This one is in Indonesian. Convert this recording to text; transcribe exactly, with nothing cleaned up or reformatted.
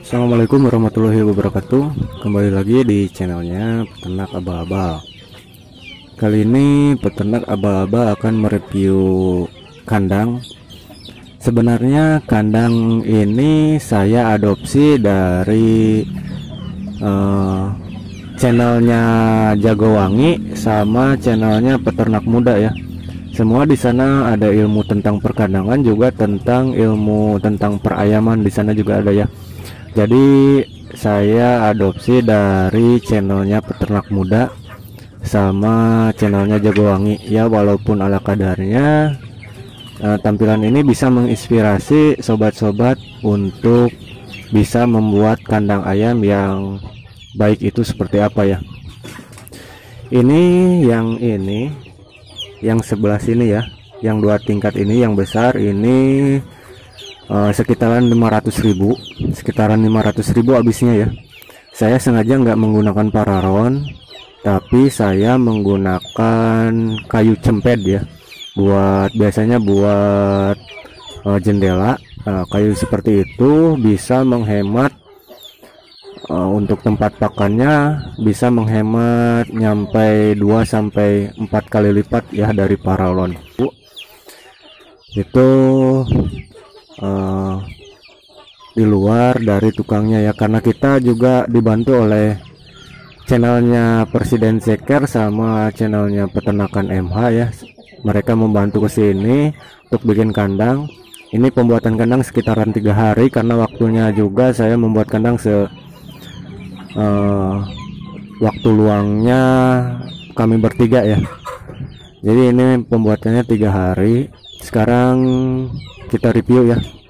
Assalamualaikum warahmatullahi wabarakatuh. Kembali lagi di channelnya Peternak Aba-aba. Kali ini Peternak Aba-aba akan mereview kandang. Sebenarnya kandang ini saya adopsi dari uh, channelnya Jagowangi sama channelnya Peternak Muda ya. Semua di sana ada ilmu tentang perkandangan, juga tentang ilmu tentang perayaman di sana juga ada ya. Jadi saya adopsi dari channelnya Peternak Muda sama channelnya Jagowangi ya, walaupun ala kadarnya eh, tampilan ini bisa menginspirasi sobat-sobat untuk bisa membuat kandang ayam yang baik itu seperti apa ya. Ini yang ini yang sebelah sini ya, yang dua tingkat ini yang besar ini uh, sekitaran lima ratus ribu, sekitaran lima ratus ribu habisnya ya. Saya sengaja nggak menggunakan pararon, tapi saya menggunakan kayu cemped ya, buat biasanya buat uh, jendela. Uh, kayu seperti itu bisa menghemat uh, untuk tempat pakannya, bisa menghemat nyampe dua sampai empat kali lipat ya dari paralon. Itu uh, di luar dari tukangnya ya, karena kita juga dibantu oleh channelnya Presiden Ceker sama channelnya Peternakan M H ya. Mereka membantu ke sini untuk bikin kandang. Ini pembuatan kandang sekitaran tiga hari, karena waktunya juga saya membuat kandang se uh, waktu luangnya kami bertiga ya. Jadi ini pembuatannya tiga hari. Sekarang kita review ya.